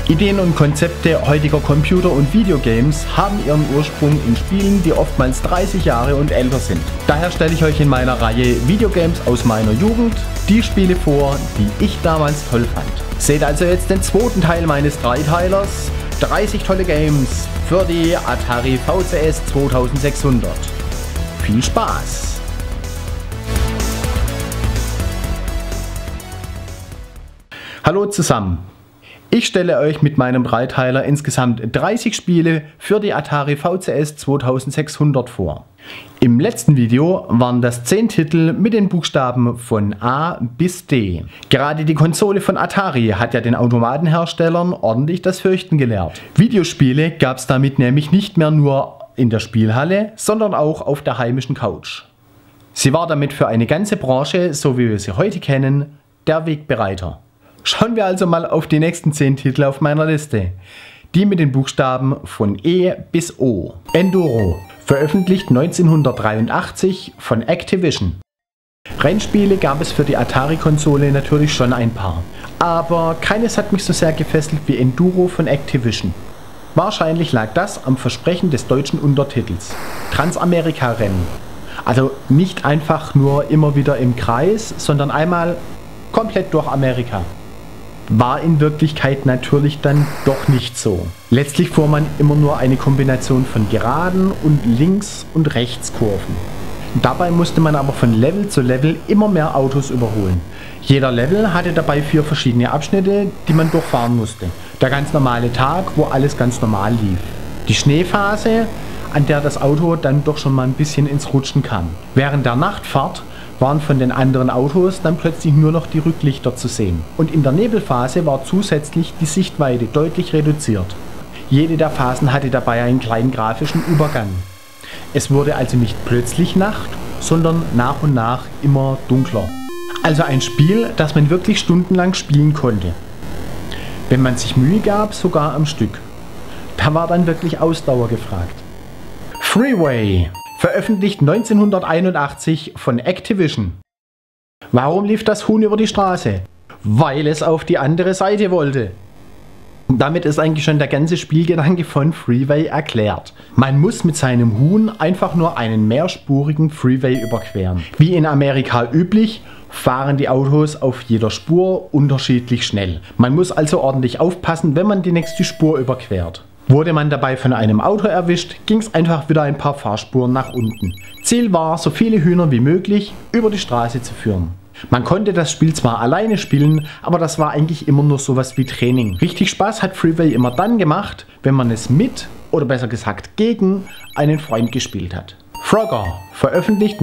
Ideen und Konzepte heutiger Computer- und Videogames haben ihren Ursprung in Spielen, die oftmals 30 Jahre und älter sind. Daher stelle ich euch in meiner Reihe Videogames aus meiner Jugend die Spiele vor, die ich damals toll fand. Seht also jetzt den zweiten Teil meines Dreiteilers, 30 tolle Games für die Atari VCS 2600. Viel Spaß! Hallo zusammen! Ich stelle euch mit meinem Dreiteiler insgesamt 30 Spiele für die Atari VCS 2600 vor. Im letzten Video waren das 10 Titel mit den Buchstaben von A bis D. Gerade die Konsole von Atari hat ja den Automatenherstellern ordentlich das Fürchten gelehrt. Videospiele gab es damit nämlich nicht mehr nur in der Spielhalle, sondern auch auf der heimischen Couch. Sie war damit für eine ganze Branche, so wie wir sie heute kennen, der Wegbereiter. Schauen wir also mal auf die nächsten 10 Titel auf meiner Liste. Die mit den Buchstaben von E bis O. Enduro, veröffentlicht 1983 von Activision. Rennspiele gab es für die Atari-Konsole natürlich schon ein paar. Aber keines hat mich so sehr gefesselt wie Enduro von Activision. Wahrscheinlich lag das am Versprechen des deutschen Untertitels. Transamerika-Rennen. Also nicht einfach nur immer wieder im Kreis, sondern einmal komplett durch Amerika. War in Wirklichkeit natürlich dann doch nicht so. Letztlich fuhr man immer nur eine Kombination von geraden und Links- und Rechtskurven. Dabei musste man aber von Level zu Level immer mehr Autos überholen. Jeder Level hatte dabei 4 verschiedene Abschnitte, die man durchfahren musste. Der ganz normale Tag, wo alles ganz normal lief. Die Schneephase, an der das Auto dann doch schon mal ein bisschen ins Rutschen kam. Während der Nachtfahrt waren von den anderen Autos dann plötzlich nur noch die Rücklichter zu sehen. Und in der Nebelphase war zusätzlich die Sichtweite deutlich reduziert. Jede der Phasen hatte dabei einen kleinen grafischen Übergang. Es wurde also nicht plötzlich Nacht, sondern nach und nach immer dunkler. Also ein Spiel, das man wirklich stundenlang spielen konnte. Wenn man sich Mühe gab, sogar am Stück. Da war dann wirklich Ausdauer gefragt. Freeway, veröffentlicht 1981 von Activision. Warum lief das Huhn über die Straße? Weil es auf die andere Seite wollte. Damit ist eigentlich schon der ganze Spielgedanke von Freeway erklärt. Man muss mit seinem Huhn einfach nur einen mehrspurigen Freeway überqueren. Wie in Amerika üblich, fahren die Autos auf jeder Spur unterschiedlich schnell. Man muss also ordentlich aufpassen, wenn man die nächste Spur überquert. Wurde man dabei von einem Auto erwischt, ging es einfach wieder ein paar Fahrspuren nach unten. Ziel war, so viele Hühner wie möglich über die Straße zu führen. Man konnte das Spiel zwar alleine spielen, aber das war eigentlich immer nur sowas wie Training. Richtig Spaß hat Freeway immer dann gemacht, wenn man es mit, oder besser gesagt gegen, einen Freund gespielt hat. Frogger, veröffentlicht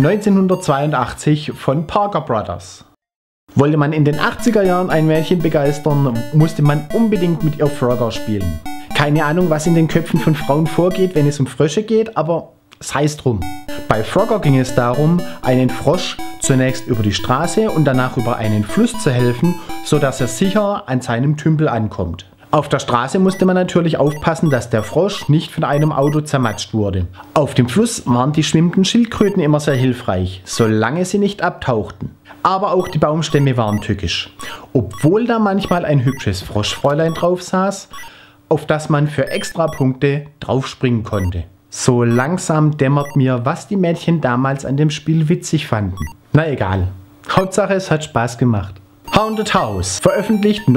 1982 von Parker Brothers. Wollte man in den 80er Jahren ein Mädchen begeistern, musste man unbedingt mit ihr Frogger spielen. Keine Ahnung, was in den Köpfen von Frauen vorgeht, wenn es um Frösche geht, aber sei es drum. Bei Frogger ging es darum, einen Frosch zunächst über die Straße und danach über einen Fluss zu helfen, sodass er sicher an seinem Tümpel ankommt. Auf der Straße musste man natürlich aufpassen, dass der Frosch nicht von einem Auto zermatscht wurde. Auf dem Fluss waren die schwimmenden Schildkröten immer sehr hilfreich, solange sie nicht abtauchten. Aber auch die Baumstämme waren tückisch. Obwohl da manchmal ein hübsches Froschfräulein drauf saß, auf das man für Extrapunkte draufspringen konnte. So langsam dämmert mir, was die Mädchen damals an dem Spiel witzig fanden. Na egal. Hauptsache es hat Spaß gemacht. Haunted House, veröffentlicht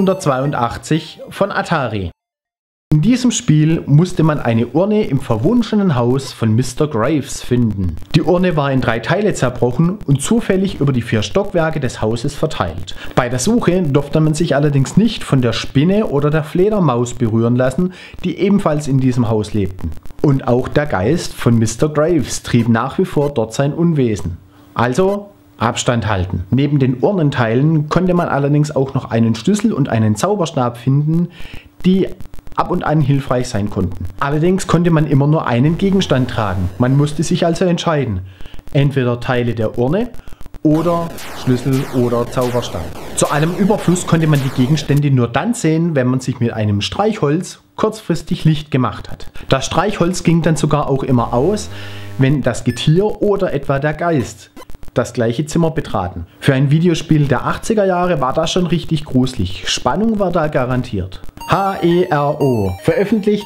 1982 von Atari. In diesem Spiel musste man eine Urne im verwunschenen Haus von Mr. Graves finden. Die Urne war in 3 Teile zerbrochen und zufällig über die 4 Stockwerke des Hauses verteilt. Bei der Suche durfte man sich allerdings nicht von der Spinne oder der Fledermaus berühren lassen, die ebenfalls in diesem Haus lebten. Und auch der Geist von Mr. Graves trieb nach wie vor dort sein Unwesen. Also Abstand halten. Neben den Urnenteilen konnte man allerdings auch noch einen Schlüssel und einen Zauberstab finden, die ab und an hilfreich sein konnten. Allerdings konnte man immer nur einen Gegenstand tragen. Man musste sich also entscheiden. Entweder Teile der Urne oder Schlüssel oder Zauberstab. Zu allem Überfluss konnte man die Gegenstände nur dann sehen, wenn man sich mit einem Streichholz kurzfristig Licht gemacht hat. Das Streichholz ging dann sogar auch immer aus, wenn das Getier oder etwa der Geist das gleiche Zimmer betraten. Für ein Videospiel der 80er Jahre war das schon richtig gruselig. Spannung war da garantiert. HERO, veröffentlicht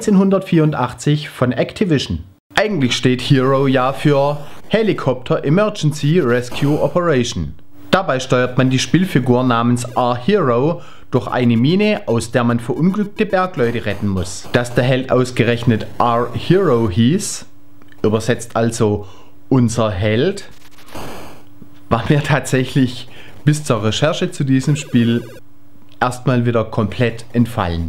1984 von Activision. Eigentlich steht Hero ja für Helicopter Emergency Rescue Operation. Dabei steuert man die Spielfigur namens R-Hero durch eine Mine, aus der man verunglückte Bergleute retten muss. Dass der Held ausgerechnet R-Hero hieß, übersetzt also unser Held, war mir tatsächlich bis zur Recherche zu diesem Spiel erstmal wieder komplett entfallen.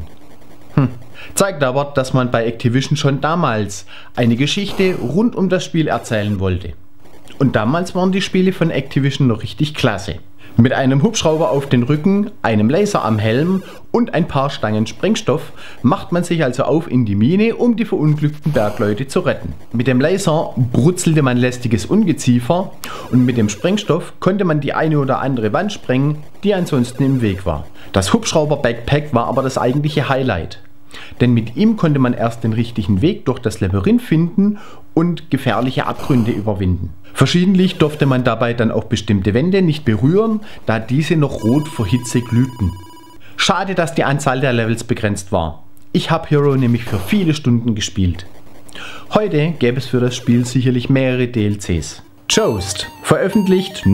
Zeigt aber, dass man bei Activision schon damals eine Geschichte rund um das Spiel erzählen wollte. Und damals waren die Spiele von Activision noch richtig klasse. Mit einem Hubschrauber auf den Rücken, einem Laser am Helm und ein paar Stangen Sprengstoff macht man sich also auf in die Mine, um die verunglückten Bergleute zu retten. Mit dem Laser brutzelte man lästiges Ungeziefer und mit dem Sprengstoff konnte man die eine oder andere Wand sprengen, die ansonsten im Weg war. Das Hubschrauber-Backpack war aber das eigentliche Highlight. Denn mit ihm konnte man erst den richtigen Weg durch das Labyrinth finden und gefährliche Abgründe überwinden. Verschiedentlich durfte man dabei dann auch bestimmte Wände nicht berühren, da diese noch rot vor Hitze glühten. Schade, dass die Anzahl der Levels begrenzt war. Ich habe Hero nämlich für viele Stunden gespielt. Heute gäbe es für das Spiel sicherlich mehrere DLCs. Joust, veröffentlicht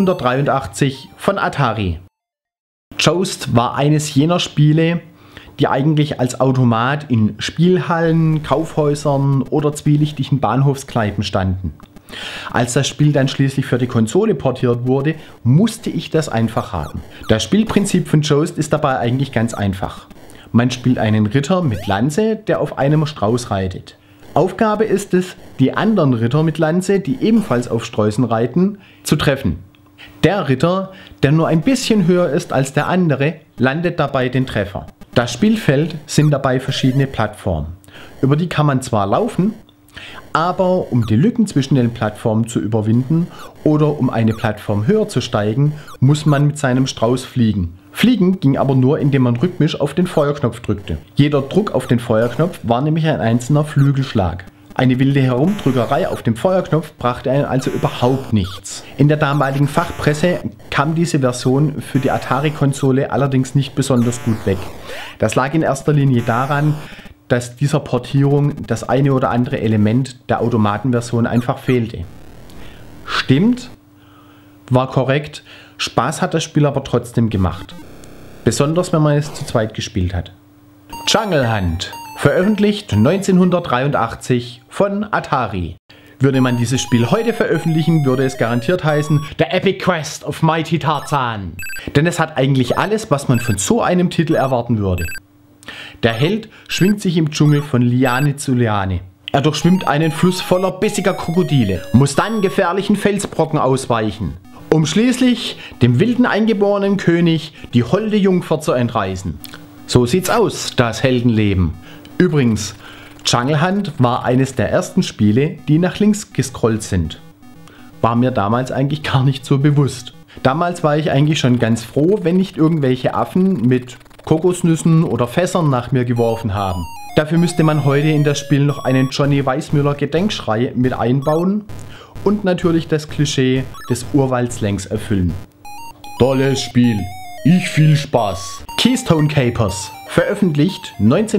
1983 von Atari. Joust war eines jener Spiele, die eigentlich als Automat in Spielhallen, Kaufhäusern oder zwielichtigen Bahnhofskneipen standen. Als das Spiel dann schließlich für die Konsole portiert wurde, musste ich das einfach haben. Das Spielprinzip von Joust ist dabei eigentlich ganz einfach. Man spielt einen Ritter mit Lanze, der auf einem Strauß reitet. Aufgabe ist es, die anderen Ritter mit Lanze, die ebenfalls auf Sträußen reiten, zu treffen. Der Ritter, der nur ein bisschen höher ist als der andere, landet dabei den Treffer. Das Spielfeld sind dabei verschiedene Plattformen. Über die kann man zwar laufen, aber um die Lücken zwischen den Plattformen zu überwinden oder um eine Plattform höher zu steigen, muss man mit seinem Strauß fliegen. Fliegen ging aber nur, indem man rhythmisch auf den Feuerknopf drückte. Jeder Druck auf den Feuerknopf war nämlich ein einzelner Flügelschlag. Eine wilde Herumdrückerei auf dem Feuerknopf brachte einem also überhaupt nichts. In der damaligen Fachpresse kam diese Version für die Atari-Konsole allerdings nicht besonders gut weg. Das lag in erster Linie daran, dass dieser Portierung das eine oder andere Element der Automatenversion einfach fehlte. Stimmt, war korrekt, Spaß hat das Spiel aber trotzdem gemacht. Besonders wenn man es zu zweit gespielt hat. Jungle Hunt, veröffentlicht 1983 von Atari. Würde man dieses Spiel heute veröffentlichen, würde es garantiert heißen The Epic Quest of Mighty Tarzan. Denn es hat eigentlich alles, was man von so einem Titel erwarten würde. Der Held schwingt sich im Dschungel von Liane zu Liane. Er durchschwimmt einen Fluss voller bissiger Krokodile, muss dann gefährlichen Felsbrocken ausweichen, um schließlich dem wilden eingeborenen König die holde Jungfer zu entreißen. So sieht's aus, das Heldenleben. Übrigens, Jungle Hunt war eines der ersten Spiele, die nach links gescrollt sind. War mir damals eigentlich gar nicht so bewusst. Damals war ich eigentlich schon ganz froh, wenn nicht irgendwelche Affen mit Kokosnüssen oder Fässern nach mir geworfen haben. Dafür müsste man heute in das Spiel noch einen Johnny Weissmuller Gedenkschrei mit einbauen und natürlich das Klischee des Urwaldslangs erfüllen. Tolles Spiel, ich viel Spaß. Keystone Kapers, veröffentlicht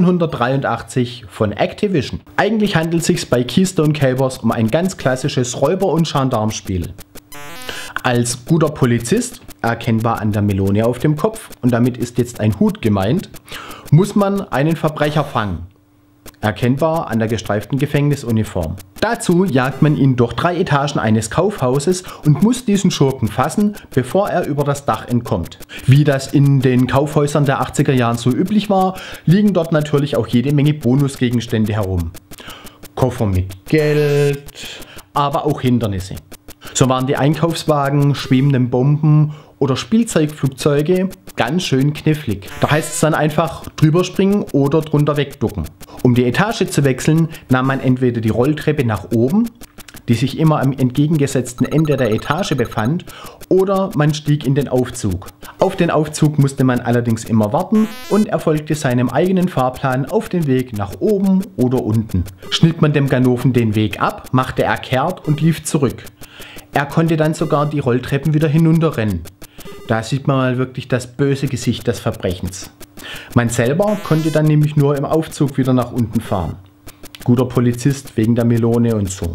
1983 von Activision. Eigentlich handelt es sich bei Keystone Kapers um ein ganz klassisches Räuber- und Gendarmspiel. Als guter Polizist, erkennbar an der Melone auf dem Kopf, und damit ist jetzt ein Hut gemeint, muss man einen Verbrecher fangen. Erkennbar an der gestreiften Gefängnisuniform. Dazu jagt man ihn durch 3 Etagen eines Kaufhauses und muss diesen Schurken fassen, bevor er über das Dach entkommt. Wie das in den Kaufhäusern der 80er Jahren so üblich war, liegen dort natürlich auch jede Menge Bonusgegenstände herum. Koffer mit Geld, aber auch Hindernisse. So waren die Einkaufswagen, schwebenden Bomben oder Spielzeugflugzeuge ganz schön knifflig. Da heißt es dann einfach drüber springen oder drunter wegducken. Um die Etage zu wechseln, nahm man entweder die Rolltreppe nach oben, die sich immer am entgegengesetzten Ende der Etage befand, oder man stieg in den Aufzug. Auf den Aufzug musste man allerdings immer warten und er folgte seinem eigenen Fahrplan auf den Weg nach oben oder unten. Schnitt man dem Ganoven den Weg ab, machte er kehrt und lief zurück. Er konnte dann sogar die Rolltreppen wieder hinunterrennen. Da sieht man mal wirklich das böse Gesicht des Verbrechens. Man selber konnte dann nämlich nur im Aufzug wieder nach unten fahren. Guter Polizist wegen der Melone und so.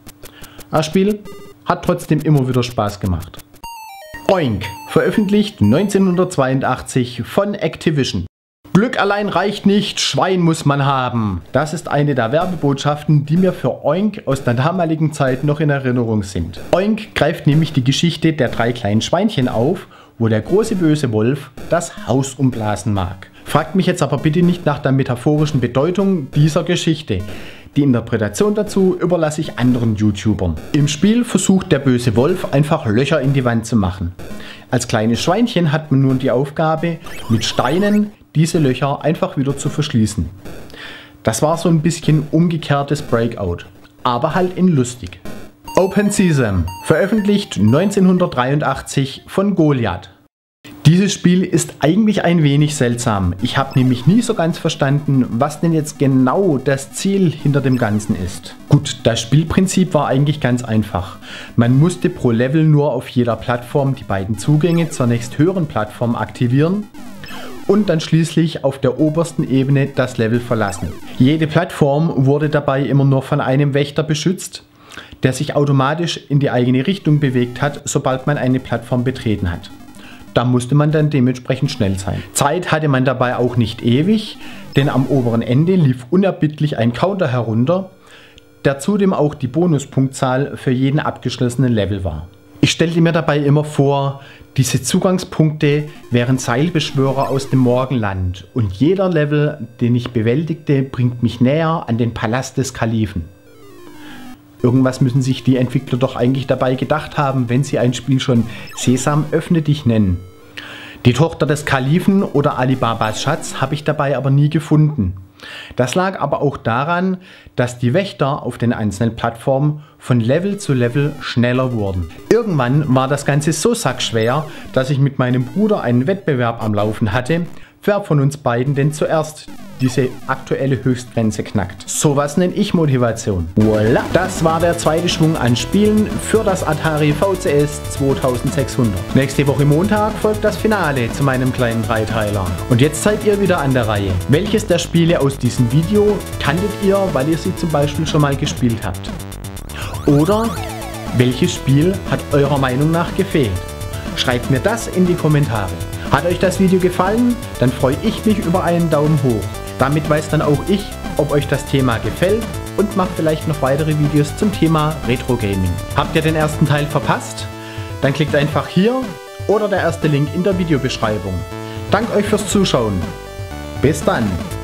Das Spiel hat trotzdem immer wieder Spaß gemacht. Oink, veröffentlicht 1982 von Activision. Glück allein reicht nicht, Schwein muss man haben. Das ist eine der Werbebotschaften, die mir für Oink aus der damaligen Zeit noch in Erinnerung sind. Oink greift nämlich die Geschichte der 3 kleinen Schweinchen auf, wo der große böse Wolf das Haus umblasen mag. Fragt mich jetzt aber bitte nicht nach der metaphorischen Bedeutung dieser Geschichte. Die Interpretation dazu überlasse ich anderen YouTubern. Im Spiel versucht der böse Wolf einfach Löcher in die Wand zu machen. Als kleines Schweinchen hat man nun die Aufgabe, mit Steinen diese Löcher einfach wieder zu verschließen. Das war so ein bisschen umgekehrtes Breakout, aber halt in lustig. Open Sesame, veröffentlicht 1983 von Goliath. Dieses Spiel ist eigentlich ein wenig seltsam. Ich habe nämlich nie so ganz verstanden, was denn jetzt genau das Ziel hinter dem Ganzen ist. Gut, das Spielprinzip war eigentlich ganz einfach. Man musste pro Level nur auf jeder Plattform die beiden Zugänge zur nächsthöheren Plattform aktivieren und dann schließlich auf der obersten Ebene das Level verlassen. Jede Plattform wurde dabei immer nur von einem Wächter beschützt, der sich automatisch in die eigene Richtung bewegt hat, sobald man eine Plattform betreten hat. Da musste man dann dementsprechend schnell sein. Zeit hatte man dabei auch nicht ewig, denn am oberen Ende lief unerbittlich ein Counter herunter, der zudem auch die Bonuspunktzahl für jeden abgeschlossenen Level war. Ich stellte mir dabei immer vor, diese Zugangspunkte wären Seilbeschwörer aus dem Morgenland und jeder Level, den ich bewältigte, bringt mich näher an den Palast des Kalifen. Irgendwas müssen sich die Entwickler doch eigentlich dabei gedacht haben, wenn sie ein Spiel schon Sesam, öffne dich nennen. Die Tochter des Kalifen oder Alibabas Schatz habe ich dabei aber nie gefunden. Das lag aber auch daran, dass die Wächter auf den einzelnen Plattformen von Level zu Level schneller wurden. Irgendwann war das Ganze so sackschwer, dass ich mit meinem Bruder einen Wettbewerb am Laufen hatte, wer von uns beiden denn zuerst diese aktuelle Höchstgrenze knackt. Sowas nenne ich Motivation. Voila! Das war der zweite Schwung an Spielen für das Atari VCS 2600. Nächste Woche Montag folgt das Finale zu meinem kleinen Dreiteiler. Und jetzt seid ihr wieder an der Reihe. Welches der Spiele aus diesem Video kanntet ihr, weil ihr sie zum Beispiel schon mal gespielt habt? Oder welches Spiel hat eurer Meinung nach gefehlt? Schreibt mir das in die Kommentare. Hat euch das Video gefallen? Dann freue ich mich über einen Daumen hoch. Damit weiß dann auch ich, ob euch das Thema gefällt und mache vielleicht noch weitere Videos zum Thema Retro Gaming. Habt ihr den ersten Teil verpasst? Dann klickt einfach hier oder der erste Link in der Videobeschreibung. Danke euch fürs Zuschauen. Bis dann!